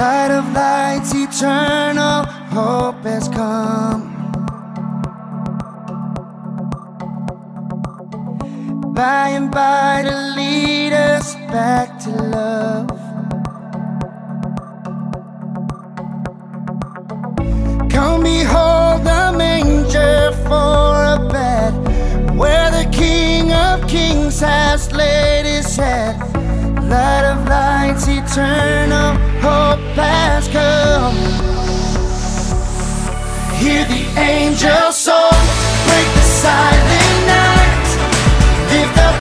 Light of lights, eternal hope has come. By and by to lead us back to love. Come behold the manger for a bed, where the King of Kings has laid his head. Light of lights, eternal hope has come. Hear the angel song, break the silence.